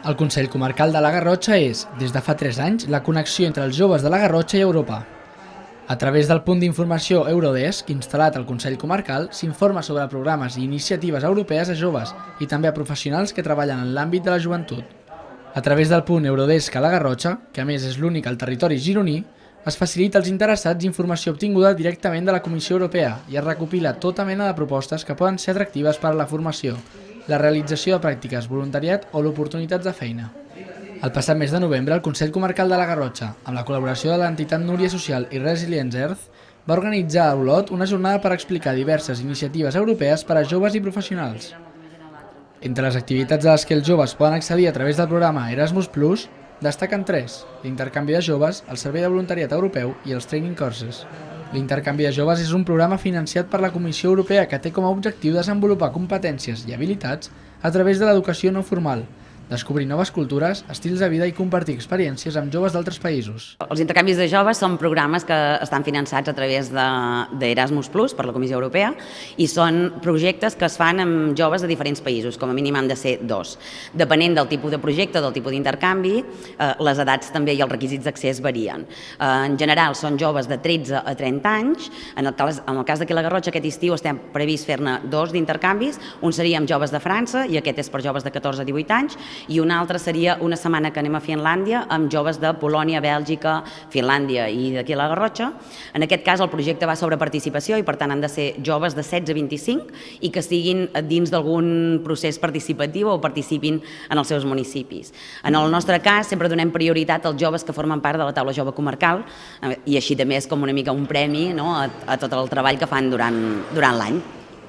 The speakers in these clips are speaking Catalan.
El Consell Comarcal de la Garrotxa és, des de fa 3 anys, la connexió entre els joves de la Garrotxa i Europa. A través del punt d'informació Eurodesk, instal·lat al Consell Comarcal, s'informa sobre programes i iniciatives europees a joves i també a professionals que treballen en l'àmbit de la joventut. A través del punt Eurodesk a la Garrotxa, que a més és l'únic al territori gironí, es facilita als interessats informació obtinguda directament de la Comissió Europea i es recopila tota mena de propostes que poden ser atractives per a la formació, la realització de pràctiques, voluntariat o l'oportunitats de feina. El passat mes de novembre, el Consell Comarcal de la Garrotxa, amb la col·laboració de l'entitat Núria Social i Resilience Earth, va organitzar a Olot una jornada per explicar diverses iniciatives europees per a joves i professionals. Entre les activitats a les que els joves poden accedir a través del programa Erasmus+, destaquen 3: l'intercanvi de joves, el servei de voluntariat europeu i els training courses. L'intercanvi de joves és un programa financiat per la Comissió Europea que té com a objectiu desenvolupar competències i habilitats a través de l'educació no formal, descobrir noves cultures, estils de vida i compartir experiències amb joves d'altres països. Els intercanvis de joves són programes que estan finançats a través d'Erasmus+, per la Comissió Europea, i són projectes que es fan amb joves de diferents països, com a mínim han de ser 2. Depenent del tipus de projecte, del tipus d'intercanvi, les edats també i els requisits d'accés varien. En general són joves de 13 a 30 anys, en el cas d'aquí a la Garrotxa aquest estiu estem previst fer-ne 2 d'intercanvis, un seria amb joves de França i aquest és per joves de 14 a 18 anys, i una altra seria una setmana que anem a Finlàndia amb joves de Polònia, Bèlgica, Finlàndia i d'aquí a la Garrotxa. En aquest cas el projecte va sobre participació i per tant han de ser joves de 16 a 25 i que estiguin dins d'algun procés participatiu o participin en els seus municipis. En el nostre cas sempre donem prioritat als joves que formen part de la taula jove comarcal i així també és com una mica un premi a tot el treball que fan durant l'any.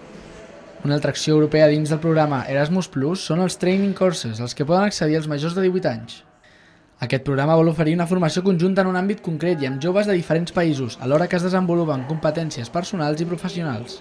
Una atracció europea dins del programa Erasmus+ són els training courses, als que poden accedir els majors de 18 anys. Aquest programa vol oferir una formació conjunta en un àmbit concret i amb joves de diferents països, alhora que es desenvolupen competències personals i professionals.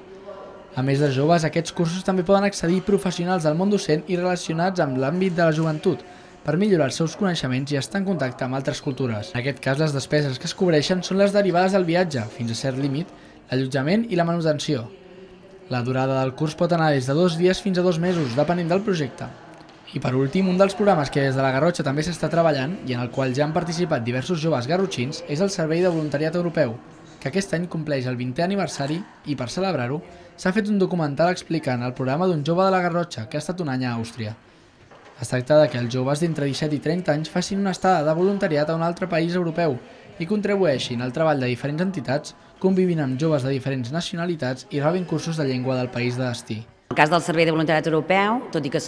A més de joves, aquests cursos també poden accedir professionals del món docent i relacionats amb l'àmbit de la joventut, per millorar els seus coneixements i estar en contacte amb altres cultures. En aquest cas, les despeses que es cobreixen són les derivades del viatge, fins a cert límit, l'allotjament i la manutenció. La durada del curs pot anar des de 2 dies fins a 2 mesos, depenent del projecte. I per últim, un dels programes que des de la Garrotxa també s'està treballant i en el qual ja han participat diversos joves garrotxins és el Servei de Voluntariat Europeu, que aquest any compleix el 20è aniversari i, per celebrar-ho, s'ha fet un documental explicant el programa d'un jove de la Garrotxa que ha estat un any a Àustria. Es tracta que els joves d'entre 17 i 30 anys facin una estada de voluntariat a un altre país europeu i contribueixin al treball de diferents entitats, convivint amb joves de diferents nacionalitats i rebent cursos de llengua del país de destí. En el cas del Servei de Voluntariat Europeu, tot i que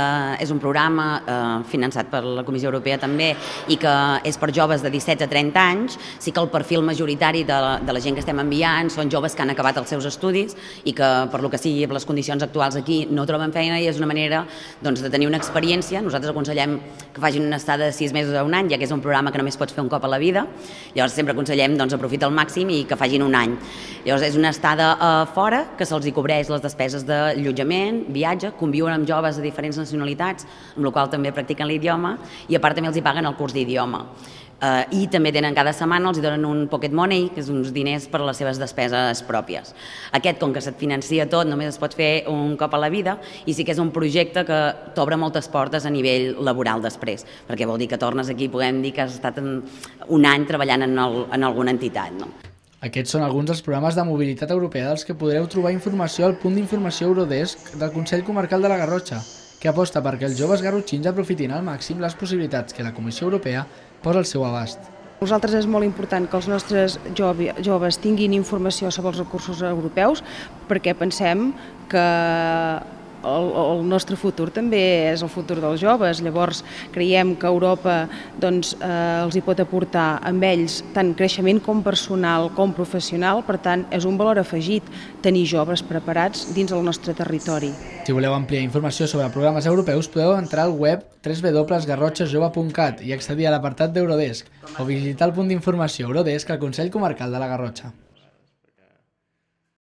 és un programa finançat per la Comissió Europea també i que és per joves de 17 a 30 anys, sí que el perfil majoritari de la gent que estem enviant són joves que han acabat els seus estudis i que, per lo que sigui, per les condicions actuals aquí no troben feina i és una manera de tenir una experiència. Nosaltres aconsellem que facin una estada de 6 mesos a un any, ja que és un programa que només pots fer un cop a la vida. Llavors sempre aconsellem aprofita al màxim i que facin un any. Llavors és una estada fora que se'ls cobreix les despeses de allotjament, viatge, conviuen amb joves de diferents nacionalitats, amb la qual també practiquen l'idioma i a part també els paguen el curs d'idioma. I també tenen cada setmana, els donen un pocket money, que és uns diners per a les seves despeses pròpies. Aquest, com que se't financia tot, només es pot fer un cop a la vida i sí que és un projecte que t'obre moltes portes a nivell laboral després, perquè vol dir que tornes aquí i podem dir que has estat un any treballant en alguna entitat. Aquests són alguns dels programes de mobilitat europea dels que podreu trobar informació al punt d'informació Eurodesk del Consell Comarcal de la Garrotxa, que aposta perquè els joves garrotxins aprofitin al màxim les possibilitats que la Comissió Europea posa al seu abast. Per nosaltres és molt important que els nostres joves tinguin informació sobre els recursos europeus perquè pensem que el nostre futur també és el futur dels joves. Llavors creiem que Europa els hi pot aportar amb ells tant creixement com personal com professional, per tant és un valor afegit tenir joves preparats dins del nostre territori. Si voleu ampliar informació sobre programes europeus podeu entrar al web www.garrotxajove.cat i accedir a l'apartat d'Eurodesk o visitar el punt d'informació Eurodesk al Consell Comarcal de la Garrotxa.